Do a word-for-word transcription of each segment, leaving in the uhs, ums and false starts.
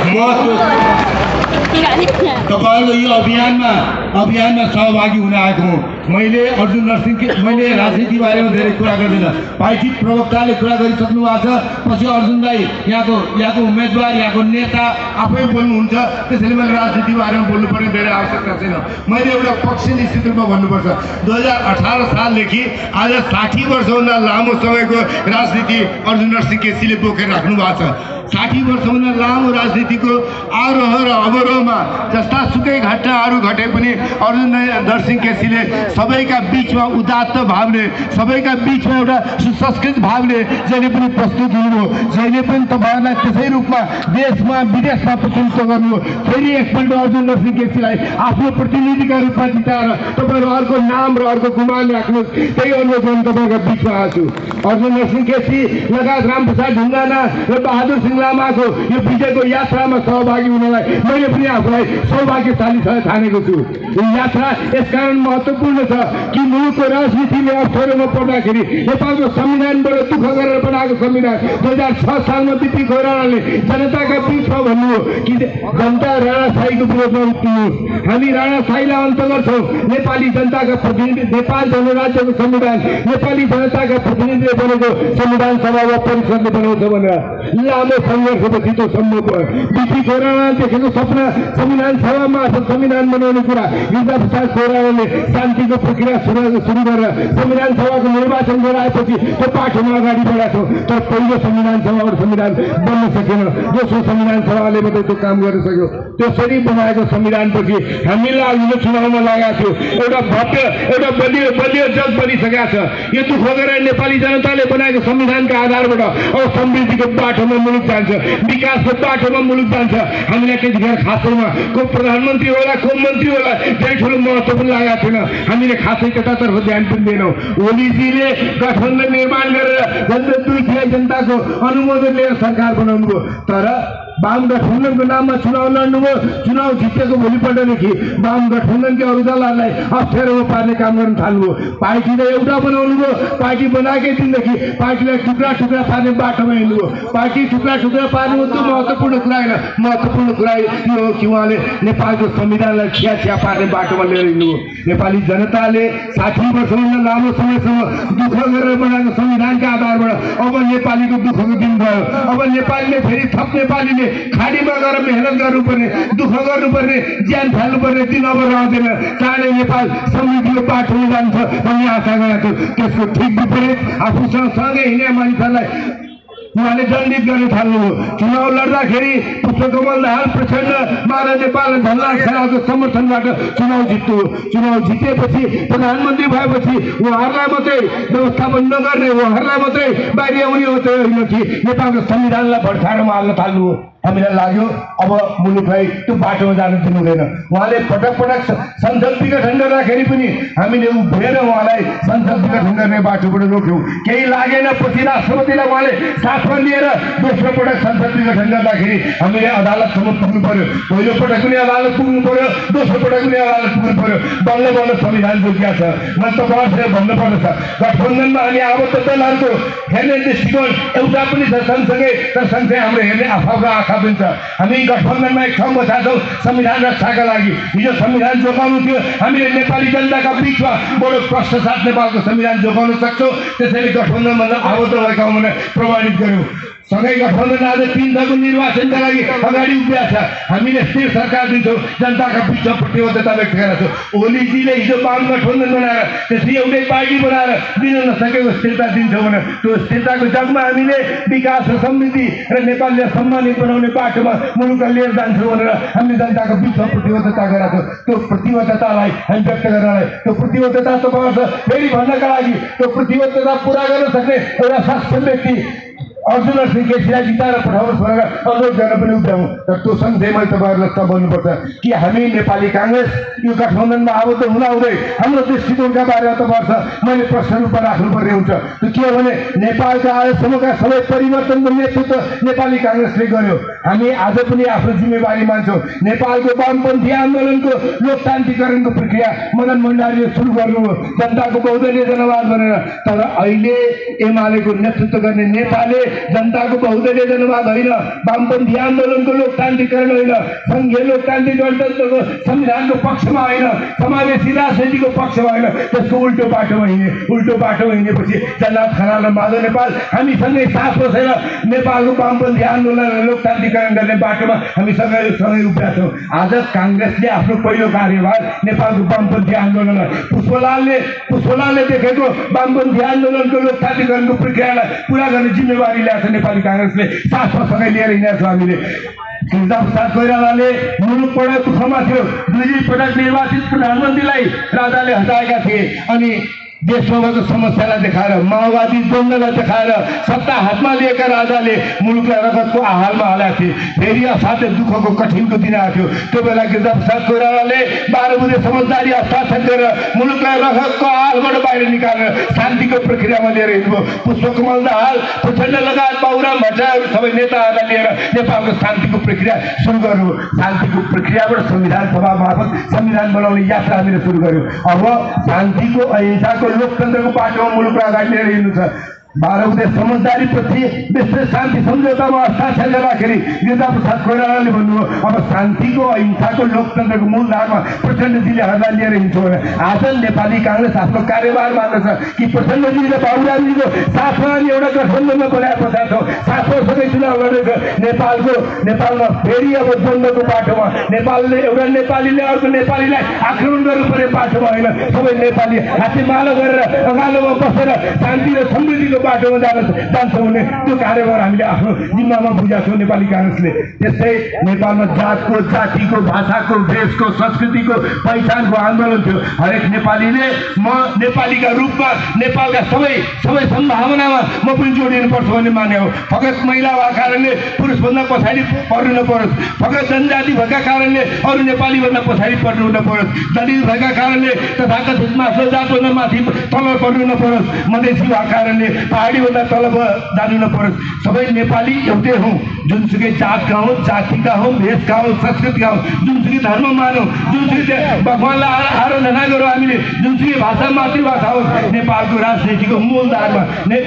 तपाईँको यो अभियानमा अभियानमा सहभागी हुन आएको हुँ। मैले अर्जुन नरसिंह मैले राजनीति बारेमा धेरै कुरा गर्दिन। पार्टी प्रवक्ताले कुरा गरिसक्नु भएको छ। पछि अर्जुन दाई यहाँको यहाँको उम्मेदवार यहाँको नेता आफै बोल्नुहुन्छ, त्यसैले मैले राजनीति बारेमा बोल्नुपर्ने धेरै आवश्यकता छैन। मैले एउटा पक्ष निश्चित रूपमा भन्नुपर्छ। दुई हजार अठारह सालदेखि आज साठी वर्षभन्दा लामो समयको राजनीति अर्जुन नरसिंह केसीले बोकेर राख्नु भएको छ। साठी वर्षभन्दा लामो राजनीतिको आरोह र अवरोहमा जस्ता सुकै घटनाहरू घटे पनि अर्जुन नरसिंह केसीले सबैका बिचमा उदात्त भावले सबैका बिचमा एउटा सुसंस्कृत भावले जहिले पनि प्रस्तुत हुनुभयो। जहिले पनि तपाईँहरूलाई त्यसै रूपमा देशमा विदेशमा प्रतिनिधित्व गर्नुभयो। फेरि एकपल्ट अर्जुन नरसिंह केसीलाई आफ्नो प्रतिनिधिका रूपमा जिताएर तपाईँहरू अर्को नाम र अर्को गुमान राख्नुहोस्, त्यही अनुरोध गर्न तपाईँको बिचमा आएको छु। अर्जुन नरसिंह केसी लगायत रामप्रसाद ढुङ्गाना र बहादुर सिंह लामाको यो विजयको यात्रामा सहभागी हुनलाई मैले पनि आफूलाई सौभाग्यशाली ठानेको छु। यो यात्रा यसकारण महत्त्वपूर्ण छ कि मुलुकको राजनीतिले अप्ठ्यारोमा पर्दाखेरि नेपालको संविधानबाट दुःख गरेर बनाएको संविधान दुई हजार छ सालमा बिपी कोइरालाले जनताका बिचमा भन्नुभयो कि जनता राणाशाहीको विरोधमा उत्रिनुहोस्, हामी राणाशाहीलाई अन्त गर्छौँ, नेपाली जनताका प्रतिनिधि नेपाल जनराज्यको संविधान नेपाली जनताका प्रतिनिधिले बनेको संविधान सभा वा परिषदले बनाउँछ भनेर लामो सङ्घर्षपछि त्यो सम्भव भयो। बिपी कोइरालाले देखेको सपना संविधान सभामा संविधान बनाउने कुरा गिरिजाप्रसाद कोइरालाले शान्तिको प्रक्रिया सुरु सुरु गरेर संविधान सभाको निर्वाचन गराएपछि त्यो पाठोमा अगाडि बढाएको। तर पहिलो संविधान सभाबाट संविधान बन्न सकेन, दोस्रो संविधान सभाले मात्रै त्यो काम गर्न सक्यो। त्यसरी बनाएको संविधानपछि हामीलाई अघिल्लो चुनावमा लगाएको थियो एउटा भव्य एउटा बलियो बलियो जग बनिसकेको छ। यो दुःख गरेर नेपाली जनताले बनाएको संविधानका आधारबाट अब समृद्धिको बाटोमा मुलुक जान्छ, विकासको बाटोमा मुलुक जान्छ। हामीलाई त्यतिखेर खासैमा को प्रधानमन्त्री होला को मन्त्री होला धेरै ठुलो महत्त्व पनि लागेको थिएन। हामीले खासै त्यतातर्फ ध्यान पनि दिएनौँ। ओलीजीले गठबन्धन निर्माण गरेर झन्डै दुई तिहाई जनताको अनुमोदन लिएर सरकार बनाउनु भयो। तर वाम गठबन्धनको नाममा चुनाव लड्नुभयो। चुनाव जितेको भोलिपल्टदेखि वाम गठबन्धनका अरू दलहरूलाई अप्ठ्यारोमा पार्ने काम गर्न थाल्नुभयो। पार्टीलाई एउटा बनाउनु भयो। पार्टी बनाएकै दिनदेखि पार्टीलाई टुक्रा टुक्रा पार्ने बाटोमा हिँड्नुभयो। पार्टी टुक्रा टुक्रा पार्नु त्यो महत्त्वपूर्ण कुरा होइन। महत्त्वपूर्ण कुरा यो हो कि उहाँले नेपालको संविधानलाई खिया खिया पार्ने बाटोमा लिएर हिँड्नुभयो। नेपाली जनताले साठी वर्षभन्दा लामो समयसम्म दुःख गरेर बनाएको संविधानका आधारबाट अब नेपालीको दुःखको दिन भयो। अब नेपालीले फेरि थप नेपालीले खाडीमा गएर मेहनत गर्नुपर्ने, दुःख गर्नुपर्ने, ज्यान फाल्नुपर्ने दिन अब रहँदैन। चाँडै नेपाल समृद्धिको बाटोमा जान्छ भन्ने आशा गरेको छु। त्यसको ठिक विपरीत आफूसँग सँगै हिँड्ने मानिसहरूलाई उहाँले दण्डित गर्न थाल्नुभयो। चुनाव लड्दाखेरि पुष्पकमल दाहाल प्रचण्ड माला नेपाल धनलाल खनालको समर्थनबाट चुनाव जित्नु। चुनाव जितेपछि प्रधानमन्त्री भएपछि उहाँहरूलाई मात्रै व्यवस्थापन नगर्ने, उहाँहरूलाई मात्रै बाहिर आउने मात्रै होइन कि नेपालको संविधानलाई भड्काएर हाल्न थाल्नुभयो। हामीलाई लाग्यो अब मुलुकलाई त्यो बाटोमा जान दिनु हुँदैन। उहाँले पटक पटक संसद विघटन गर्दाखेरि पनि हामीले उभिएर उहाँलाई संसद विघटन गर्ने बाटोबाट रोक्यौँ। केही लागेन, पछि राष्ट्रपतिलाई उहाँले साथमा लिएर दोस्रो पटक संसद विघटन गर्दाखेरि हामीले अदालतसम्म पुग्नु पर्यो। पहिलो पटक पनि अदालत पुग्नु पर्यो, दोस्रो पटक पनि अदालत पुग्नु पर्यो। बल्ल बल्ल संविधान जोगिया छ। म तपाईँहरूसँग भन्नुपर्दछ, गठबन्धनमा हामी आबद्ध दलहरूको हेर्ने दृष्टिकोण एउटा पनि छ सँगसँगै, तर सँगसँगै हाम्रो हेर्ने आफूको आँखा पनि छ। हामी गठबन्धनमा एक ठाउँ बसेका छौँ संविधान रक्षाका लागि। हिजो संविधान जोगाउनु थियो, हामीले नेपाली जनताका बिचमा बडो प्रश्न साथ नेपालको संविधान जोगाउन सक्छौँ। त्यसैले गठबन्धनमा आबद्ध भएका भने प्रमाणित गर्यौँ। सँगै गठबन्धन आज तीन थरको निर्वाचनका लागि अगाडि उभिएको छ। हामीले स्थिर सरकार दिन्छौँ, जनताका बिचमा प्रतिबद्धता व्यक्त गरेका छौँ। ओलीजीले हिजो वाम गठबन्धन बनाएर त्यसरी एउटै पार्टी बनाएर दिन नसकेको स्थिरता दिन्छौँ भने त्यो स्थिरताको जगमा हामीले विकास र समृद्धि र नेपाललाई सम्मानित बनाउने बाटोमा मुलुकलाई लिएर जान्छौँ भनेर हामीले जनताको बिचमा प्रतिबद्धता गरेका छौँ। त्यो प्रतिबद्धतालाई हामी व्यक्त गर्नलाई त्यो प्रतिबद्धता तपाईँहरू फेरि भन्नका लागि त्यो प्रतिबद्धता पुरा गर्न सक्ने एउटा सक्षम व्यक्ति अर्जुन नरसिंह केसीलाई जिताएर पठाउनुहोस् भनेर अनुरोध गर्न पनि उठाउँ। तर त्यो सँगसँगै मैले तपाईँहरूलाई त भन्नुपर्छ कि हामी नेपाली काङ्ग्रेस यो गठबन्धनमा आबद्ध हुँदाहुँदै हाम्रो दृष्टिकोणका बारेमा तपाईँहरूसँग मैले प्रश्न रूपमा राख्नुपर्ने हुन्छ। त्यो के हो भने नेपालका आजसम्मका सबै परिवर्तनको नेतृत्व नेपाली काङ्ग्रेसले गर्यो। हामी आज पनि आफ्नो जिम्मेवारी मान्छौँ। नेपालको वामपन्थी आन्दोलनको लोकतान्त्रिकरणको प्रक्रिया मदन भण्डारीले सुरु गर्नुभयो जनताको बहुदलीय जनवाद भनेर। तर अहिले एमालेको नेतृत्व गर्ने नेताले जनताको बहुदलीय जनवाद होइन, वामपन्थी आन्दोलनको लोकतान्त्रिकरण होइन, सङ्घीय लोकतान्त्रिक गणतन्त्रको संविधानको पक्षमा होइन, समावेशी राजनीतिको पक्षमा होइन, त्यसको उल्टो बाटोमा हिँडे। उल्टो बाटोमा हिँडेपछि जन्नत खनाल र माधव नेपाल हामीसँगै साथ बसेर नेपालको वामपन्थी आन्दोलन र लोकतान्त्रिकरण गर्ने बाटोमा हामी सँगै सँगै उभिएका छौँ। आज काङ्ग्रेसले आफ्नो पहिलो कार्यभार नेपालको वामपन्थी आन्दोलनलाई पुष्पलालले पुष्पलालले देखेको वामपन्थी आन्दोलनको लोकतान्त्रिकरणको प्रक्रियालाई पुरा गर्ने जिम्मेवारी ल्याएको छ नेपाली काङ्ग्रेसले। साथमा सँगै लिएर हिँडेका छौँ हामीले। गिरिजाप्रसाद कोइरालाले मुलुक पढ दुःखमा थियो, दुई पटक निर्वाचित प्रधानमन्त्रीलाई राजाले हटाएका थिए अनि देशमा भएको समस्यालाई देखाएर, माओवादी द्वन्द्वलाई देखाएर सत्ता हातमा लिएका राजाले मुलुकलाई रगतको आहालमा हालेका थिए। फेरि असाध्य दुःखको कठिनको दिन आएको थियो। त्यो बेला गिरिजाप्रसाद कोइरालाले बाह्र बुधे समझदारी हस्ताक्षर गरेर मुलुकलाई रगतको आहालबाट बाहिर निकालेर शान्तिको प्रक्रियामा लिएर हिँड्नुभयो। पुष्पकमल दाहाल, प्रचण्ड लगायत बाबुराम भट्टराईहरू सबै नेताहरूलाई लिएर नेपालको शान्तिको प्रक्रिया सुरु गर्नुभयो। शान्तिको प्रक्रियाबाट संविधान सभा मार्फत संविधान बनाउने यात्रा हामीले सुरु गर्यौँ। अब शान्तिको, अहिंसाको, लोकतन्त्रको बाटोमा मुलुकलाई अगाडि लिएर हिँड्नु छ। बाह्र बुधे समझदारीपछि विस्तृत शान्ति सम्झौतामा हस्ताक्षर गर्दाखेरि गिरिजाप्रसाद कोइरालाले भन्नुभयो अब शान्तिको, अहिंसाको, लोकतन्त्रको मूलधारमा प्रचण्डजीले हल्ला लिएर हिँड्छौँ। आज नेपाली काङ्ग्रेस आफ्नो कार्यभार मान्दछ कि प्रचण्डजी र बाबुरामजीको साथमा हामी एउटा गठबन्धनमा बनाएर बसेका छौँ। सात वर्षकै चुनाव लडेको नेपालको नेपालमा फेरि अब द्वन्द्वको बाटोमा नेपालले एउटा नेपालीले अर्को नेपालीलाई आक्रमण गर्नुपर्ने बाटोमा होइन, सबै नेपाली हातेमालो गरेर अँगालोमा बसेर शान्ति र समृद्धिको बाटोमा जान जान्छौँ भने त्यो कार्यभार हामीले आफ्नो जिम्मामा बुझाएको छौँ नेपाली काङ्ग्रेसले। त्यस्तै नेपालमा जातको, जातिको, भाषाको, देशको, संस्कृतिको पहिचानको आन्दोलन थियो। हरेक नेपालीले म नेपालीका रूपमा नेपालका सबै सबै सम्भावनामा म पनि जोडिनुपर्छ भन्ने माने हो। फकत महिला भएको कारणले पुरुषभन्दा पछाडि पर्नु नपरोस्, फकत जनजाति भएका कारणले अरू नेपालीभन्दा पछाडि पर्नु नपरोस्, दलित भएका कारणले तथाकथित माथिल्लो जातभन्दा माथि तल पर्नु नपरोस्, मधेसी भएको कारणले पहाडीभन्दा तल जानु नपरोस्। सबै नेपाली एउटै हौँ, जुनसुकै जातका हौँ, जातिका हौँ, भेषका हौँ, संस्कृतिका हौँ, जुनसुकै धर्म मानौँ, जुनसुकै भगवान्लाई आराधना गरौँ, हामीले जुनसुकै भाषा मातृभाषा होस्, नेपालको राजनीतिको मूलधारमा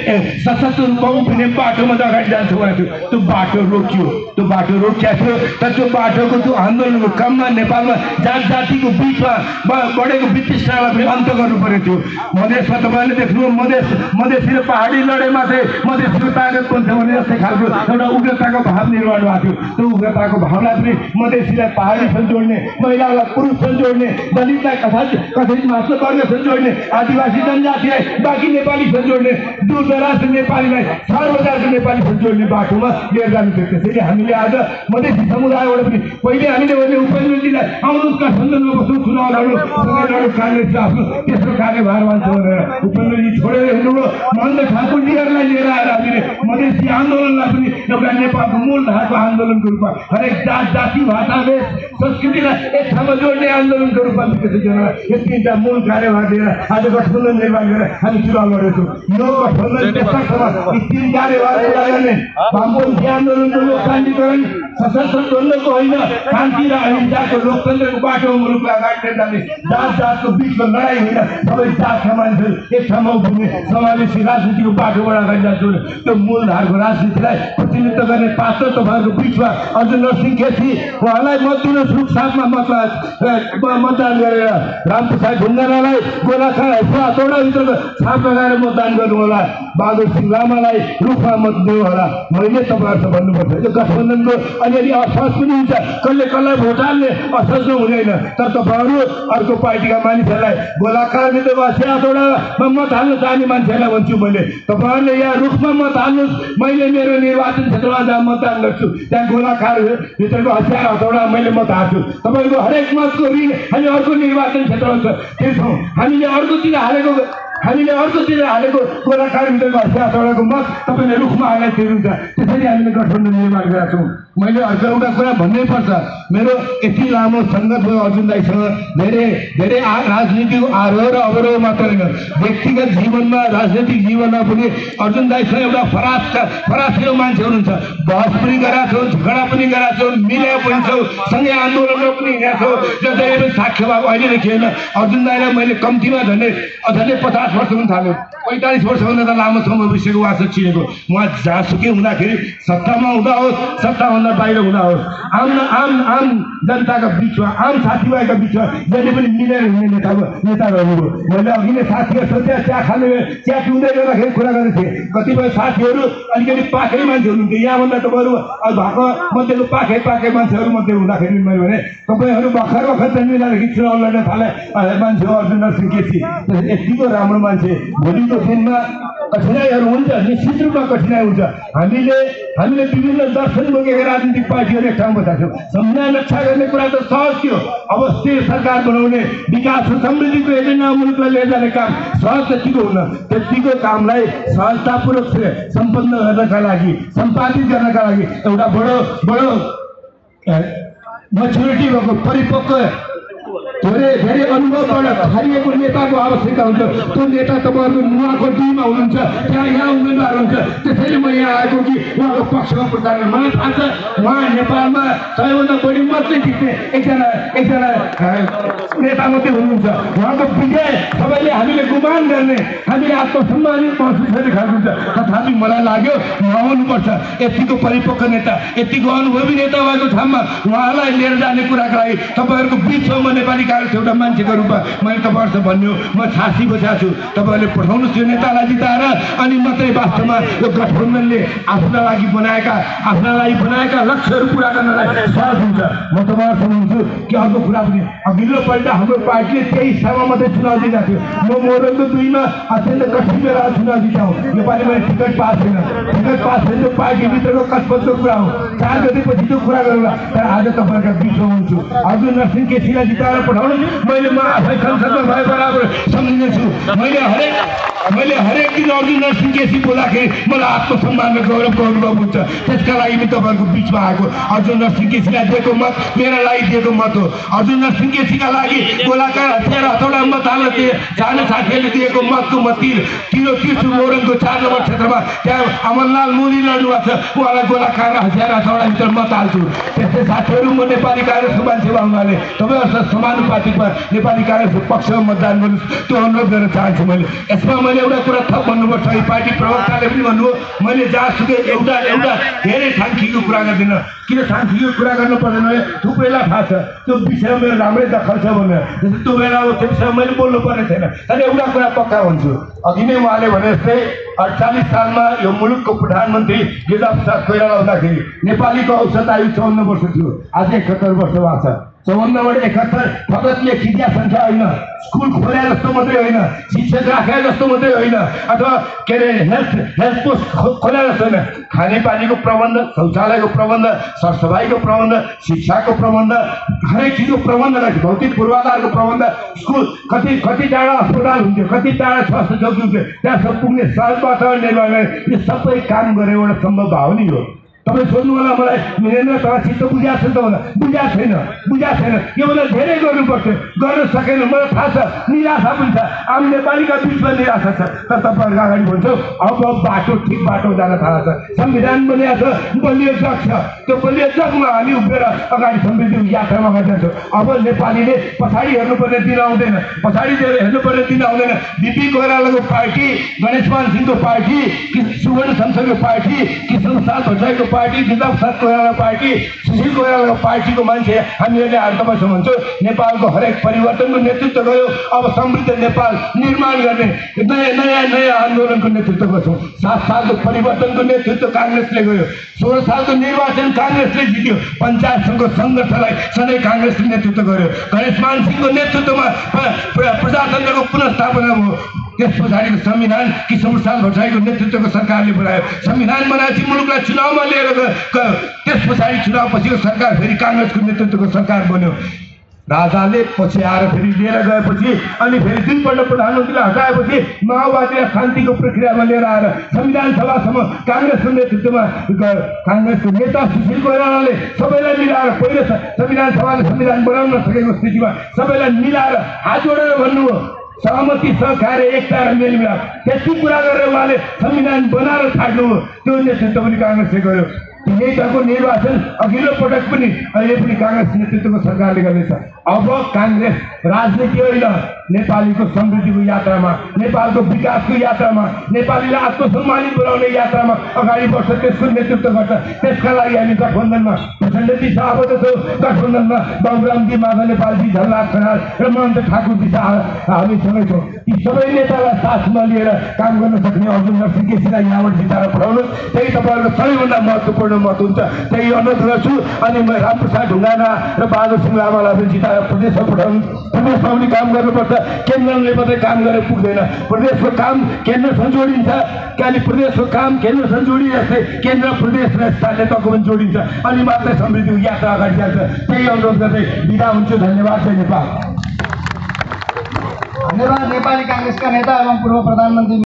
सशक्त रूपमा उभिने बाटोमा अगाडि जान्छ भनेको त्यो बाटो रोकियो। त्यो बाटो रोकिया थियो तर त्यो बाटोको त्यो आन्दोलनको क्रममा नेपालमा जात जातिको बिचमा बढेको वितृष्णालाई पनि अन्त गर्नु परेको थियो। मधेसमा तपाईँले देख्नुभयो, मधेस मधेसी र पहाडी लडेमा चाहिँ मधेसीको तागत बन्छ भने जस्तै खालको एउटा उग्रताको भाव निर्माण भएको थियो। त्यो उग्रताको भावलाई पनि मधेसीलाई पहाडीसँग जोड्ने, महिलालाई पुरुषसँग जोड्ने, दलितलाई कथित कथित माथिल्लो वर्गसँग जोड्ने, आदिवासी जनजातिलाई बाँकी नेपालीसँग जोड्ने, दूर दराजको नेपालीलाई सहर बजारको नेपालीसँग जोड्ने बाटोमा लिएर जानु थियो। त्यसैले हामीले आज मधेसी समुदायबाट पनि पहिले हामीले भने उपेन्द्रजीलाई आउनुहोस् गठबन्धनमा बस्नु, चुनाव लडौँ, सँगै लडौँ, काङ्ग्रेसले आफ्नो तेस्रो कार्यभार मान्छ भनेर उपेन्द्रजी छोडेर हिँड्नुभयो। महेन्द्र ठाकुरजीहरूलाई लिएर आएर हामीले मधेसी आन्दोलनलाई पनि एउटा नेपालको मूलधारको आन्दोलनको रूपमा हरेक जात जाति भाषा भेष संस्कृतिलाई एक ठाउँमा जोड्ने आन्दोलनको रूपमा यो तिनवटा मूल कार्यभार लिएर आज गठबन्धन निर्माण गरेर हामी चुनाव लडेछौँ। यो गठबन्धन त्यसमा यी तिन कार्यभार पुरा गर्ने वामपन्थी आन्दोलनको लोकतान्त्रिकरण सशस्त्र द्वन्द्वको होइन, शान्ति र अहिंसाको लोकतन्त्रको बाटोमा मुलुकलाई अगाडि लिएर जाने, जात जातको बिचको लडाइँ होइन, सबै जातका मान्छेहरू एक ठाउँमा उभिने समावेशी राजनीतिको बाटोबाट अगाडि जान्छ। त्यो मूलधारको राजनीतिलाई प्रतिनिधित्व गर्ने पात्र तपाईँहरूको बिचमा अर्जुन नरसिंह केसी, उहाँलाई मत दिनुहोस्, रुख साथमा मतदान गरेर रामप्रसाद ढुङ्गानालाई गोलाखा हतौडाभित्रको छाप लगाएर मतदान गर्नु होला, बहादुर सिंह लामालाई रुखमा मत दिनु होला। मैले तपाईँहरूसँग भन्नुपर्छ यो गठबन्धनको अलिअलि असहज पनि हुन्छ, कसले कसलाई भोट हाल्ने असहज हुँदैन, तर तपाईँहरू अर्को पार्टीका मानिसहरूलाई गोलाकारभित्र बसे हतौडामा मत हाल्न चाहने मान्छेहरूलाई भन्छु मैले, तपाईँहरूले यहाँ रुखमा मत हाल्नुहोस्, मैले मेरो निर्वाचन क्षेत्रमा जहाँ मतदान गर्छु त्यहाँ गोलाकार भित्रको हतियार हतौडा मैले मत हाल्छु। तपाईँको हरेक मतको ऋण हामी अर्को निर्वाचन क्षेत्रमा छ तिर्छौँ। हामीले अर्कोतिर हालेको हामीले अर्कोतिर हालेको गोलाकार भित्रको हतियार हतौडाको मत तपाईँले रुखमा हालेर तिर्नुहुन्छ। त्यसरी हामीले गठबन्धन निर्माण गरेका छौँ। मैले अर्को एउटा कुरा भन्नै पर्छ, मेरो यति लामो सङ्गत भयो अर्जुन दाईसँग, धेरै धेरै राजनीतिको आरोह र अवरोह मात्र होइन, व्यक्तिगत जीवनमा राजनीतिक जीवनमा पनि अर्जुन दाईसँग एउटा फरास फरासिलो मान्छे हुनुहुन्छ। बहस पनि गरेका छौँ, झगडा पनि गरेका छौँ, मिलेका पनि छौँ, सँगै आन्दोलनमा पनि हिँडेका छौँ। जसरी साक्ष्य भएको अहिलेदेखि होइन, अर्जुन दाईलाई मैले कम्तीमा झन्डै झन्डै पचास वर्ष हुन थाल्यो, पैँतालिस वर्षभन्दा त लामो समय भइसक्यो उहाँसँग चिनेको। उहाँ जहाँसुकै हुँदाखेरि, सत्तामा हुँदा होस् सत्ताभन्दा बाहिर हुँदा होस्, आम आम आम जनताका बिचमा, आम साथीभाइका बिचमा जहिले पनि मिलेर हिँड्ने नेता नेताहरू हो। मैले अघि नै साथीहरूसँग चिया चिया खाने चिया पिउँदै गर्दाखेरि कुरा गरेको थिएँ, कतिपय साथीहरू अलिकति पाखै मान्छे हुनुहुन्थ्यो, यहाँभन्दा तपाईँहरू भएको मध्येको पाखै पाखै मान्छेहरू मध्ये हुँदाखेरि मैले भने तपाईँहरू भर्खर भर्खर जन्मिँदादेखि चुनाव लड्न थाले मान्छे हो अर्जुन नरसिंह केसी। यतिको राम्रो मान्छे, भोलिको दिनमा कठिनाइहरू हुन्छ, निश्चित रूपमा कठिनाइ हुन्छ। हामीले हामीले विभिन्न दर्शन बोकेका राजनीतिक पार्टीहरू एक ठाउँ बसेका छौँ। संविधान रक्षा गर्ने कुरा त सहज थियो, अब स्थिर सरकार बनाउने, विकास र समृद्धिको एजेन्डा मुलुकलाई लिएर जाने काम सहज त्यतिको हुन, त्यतिको कामलाई सहजतापूर्वक सम्पन्न गर्नका लागि, सम्पादित गर्नका लागि एउटा बडो बडो मेच्युरिटी भएको परिपक्व धेरै धेरै अनुभवबाट हारिएको नेताको आवश्यकता हुन्छ। त्यो नेता तपाईँहरूको नुवाको दुईमा हुनुहुन्छ, त्यहाँ यहाँ उम्मेदवार हुन्छ। त्यसैले म यहाँ आएको कि उहाँको पक्षमा प्रचार गर्न। मलाई थाहा छ उहाँ नेपालमा सबैभन्दा बढी मात्रै जित्ने एकजना एकजना नेता मात्रै हुनुहुन्छ। उहाँको विजय सबैले हामीले गुमान गर्ने, हामीले आत्मसम्मानित महसुस गर्ने खालको हुन्छ। तथापि मलाई लाग्यो उहाँ हुनुपर्छ यतिको परिपक्व नेता, यतिको अनुभवी नेता भएको ठाउँमा उहाँलाई लिएर जाने कुराको लागि तपाईँहरूको बिचमा नेपाली काङ्ग्रेस एउटा मान्छेको रूपमा मैले तपाईँहरूसँग भन्यो, म छासी बसेको छु। तपाईँहरूले पठाउनुहोस् यो नेतालाई जिताएर, अनि मात्रै वास्तवमा यो गठबन्धनले आफ्ना लागि बनाएका आफ्ना लागि बनाएका लक्ष्यहरू पुरा गर्नलाई सहज हुन्छ। म तपाईँहरूसँग हुन्छु कि अर्को कुरा पनि, अघिल्लोपल्ट हाम्रो पार्टीले त्यही हिस्सामा मात्रै चुनाव दिएको थियो। म मोरङको दुईमा अत्यन्त कठिन बेला चुनाव जिताउँ, योपालि मैले टिकट पास छैन। टिकट पास छैन त्यो पार्टीभित्रको कसपतको कुरा हो, चार गतेपछि त्यो कुरा गरौँला। तर आज तपाईँहरूका बिचमा हुन्छु, अर्जुन नरसिंह केसीलाई जिताएर पठाउनु। मैले म आफै संसदमा भए बराबर सम्झिनेछु। मैले हरेक मैले हरेक दिन अर्जुन नरसिंह केसी बोल्दाखेरि मलाई आत्मसम्मान र गौरवको अनुभव हुन्छ। त्यसका लागि पनि तपाईँहरूको बिचमा आएको। अर्जुन नरसिंह केसीलाई दिएको मत मेरा लागि दिएको मत हो। अर्जुन नरसिंह केसीका लागि गोलाकार हतियार हतौडा मत हाल्न दिए जाने साथीहरूले दिएको मतको म तिर तिरो तिर्छु। मोरङको चार नम्बर क्षेत्रमा त्यहाँ अमरलाल मोदी लड्नु भएको छ, उहाँलाई गोलाकार र हतियार हतौडाभित्र मत हाल्छु। त्यस्तै साथीहरू म नेपाली काङ्ग्रेसको मान्छे भयो, उहाँले तपाईँहरूसँग समानुपातिकमा नेपाली काङ्ग्रेसको पक्षमा मतदान गर्नुहोस्, त्यो अनुरोध गर्न चाहन्छु। मैले यसमा मैले एउटा कुरा थप भन्नुपर्छ, यो पार्टी प्रवक्ताले पनि भन्नुभयो, मैले जहाँसुकै एउटा एउटा धेरै साङ्ख्यिकको कुरा गर्दिनँ। किन साङ्ख्यिकको कुरा गर्नु पर्दैन, थुप्रैलाई थाहा छ त्यो विषयमा मेरो राम्रै दखल छ भनेर। जस्तो त्यो बेला अब त्यो विषयमा मैले बोल्नु पर्ने छैन। तर एउटा कुरा पक्का भन्छु, अघि नै उहाँले भने जस्तै अडचालिस सालमा यो मुलुकको प्रधानमन्त्री गिरिजा प्रसाद कोइराला हुँदाखेरि नेपालीको औसत आयु चौन्न वर्ष थियो, आज एकहत्तर वर्ष भएको छ। चौवन्नबाट एकहत्तर फकत लेखिदिया सङ्ख्या होइन, स्कुल खोले जस्तो मात्रै होइन, शिक्षक राखे जस्तो मात्रै होइन, अथवा के अरे हेल्थ हेल्थ पोस्ट खोले जस्तो होइन, खानेपानीको प्रबन्ध, शौचालयको प्रबन्ध, सरसफाइको प्रबन्ध, शिक्षाको प्रबन्ध, हरेक चिजको प्रबन्ध, भौतिक पूर्वाधारको प्रबन्ध, स्कुल कति कति टाढा अस्पताल हुन्थ्यो, कति टाढा स्वास्थ्य चौकी हुन्थ्यो, त्यहाँ सब पुग्ने सहज वातावरण निर्माण गर्ने, यो सबै काम गरेर एउटा सम्भव भाव नै हो। तपाईँ सोध्नु होला मलाई वीरेन्द्र तपाईँ चित्त बुझाएको छ त भन्दा बुझाएको छैन बुझाएको छैन योभन्दा धेरै गर्नुपर्थ्यो, गर्न सकेन। मलाई थाहा छ, निराशा पनि छ, आम नेपालीका बिचमा निराशा छ। तर तपाईँहरूको अगाडि भन्छौँ अब बाटो ठिक बाटो जान थालेको छ, संविधान बनिएको छ, बलियो जग छ, त्यो बलियो जगमा हामी उभिएर अगाडि समृद्धि यात्रामा अगाडि जान्छौँ। अब नेपालीले पछाडि हेर्नुपर्ने दिन आउँदैन, पछाडि हेर्नुपर्ने दिन आउँदैन। बिपी कोइरालाको पार्टी, गणेशमान सिंहको पार्टी, सुवर्ण शमशेरको पार्टी, कृष्ण प्रसाद भट्टराईको पार्टी, गिरिजा प्रसाद कोइराला पार्टी, सुशील कोइरालाको पार्टीको मान्छे हामीहरूले आज तपाईँसँग भन्छौँ नेपालको हरेक परिवर्तनको नेतृत्व गर्यो। अब समृद्ध नेपाल निर्माण गर्ने नयाँ नयाँ नयाँ आन्दोलनको नेतृत्व गर्छौँ। सात सालको परिवर्तनको नेतृत्व काङ्ग्रेसले गर्यो, सोह्र सालको निर्वाचन काङ्ग्रेसले जित्यो, पञ्चायत सङ्घको सङ्गठनलाई सधैँ काङ्ग्रेसले नेतृत्व गर्यो, गणेशमान सिंहको नेतृत्वमा प्रजातन्त्रको पुनर्स्थापना भयो। त्यस पछाडिको संविधान कृष्ण प्रसाद भट्टराईको नेतृत्वको सरकारले बनायो, संविधान बनाएपछि मुलुकलाई चुनावमा लिएर गयो। त्यस पछाडि चुनावपछिको सरकार फेरि काङ्ग्रेसको नेतृत्वको सरकार बन्यो राजाले पछि आएर फेरि लिएर गएपछि अनि फेरि दुईपल्ट प्रधानमन्त्रीलाई हटाएपछि माओवादीलाई शान्तिको प्रक्रियामा लिएर आएर संविधान सभासम्म काङ्ग्रेसको नेतृत्वमा काङ्ग्रेसको नेता सुशील कोइरालाले सबैलाई मिलाएर पहिलो संविधान सभाले संविधान बनाउन नसकेको स्थितिमा सबैलाई मिलाएर हात जोडेर भन्नु हो सहमति सहकार्य एकता र मेलमिलाप त्यति कुरा गरेर उहाँले संविधान बनाएर छाड्नु हो। त्यो नेतृत्व पनि काङ्ग्रेसले गर्यो। नेताको निर्वाचन अघिल्लो पटक पनि अहिले पनि काङ्ग्रेस नेतृत्वको सरकारले गर्दैछ। अब काङ्ग्रेस राजनीति होइन, नेपालीको समृद्धिको यात्रामा, नेपालको विकासको यात्रामा, नेपालीलाई आत्मसम्मानित बनाउने यात्रामा अगाडि बढ्छ, त्यसको नेतृत्व गर्छ। त्यसका लागि हामी गठबन्धनमा प्रचण्डजी आबद्ध छौँ, गठबन्धनमा बाबुरामजी माधव नेपालजी झलनाथ खनाल र महन्त ठाकुरजी हामी सँगै छौँ। यी सबै नेतालाई साथमा लिएर काम गर्न सक्ने अर्जुन नरसिंह केसीलाई यहाँबाट जिताएर पठाउनु त्यही तपाईँहरूको सबैभन्दा महत्त्वपूर्ण मत हुन्छ। त्यही अनुरोध गर्छु। अनि म रामप्रसाद ढुङ्गाना र बहादुर सिंह लामालाई पनि जिताएर प्रदेशमा पठाउनु। प्रदेशमा पनि काम गर्नुपर्छ। केन्द्रले मात्रै काम गरेर पुग्दैन। प्रदेशको काम केन्द्रसँग जोडिन्छ। काली प्रदेशको काम केन्द्रसँग जोडिएस्तै केन्द्र प्रदेश र स्थानीय तहको पनि जोडिन्छ। अनि मात्रै समृद्धिको यात्रा अगाडि जान्छ। त्यही अनुरोध गर्दै बिदा हुन्छु। धन्यवाद। जय नेपाल। धन्यवाद। नेपाली काङ्ग्रेसका नेता एवं पूर्व प्रधानमन्त्री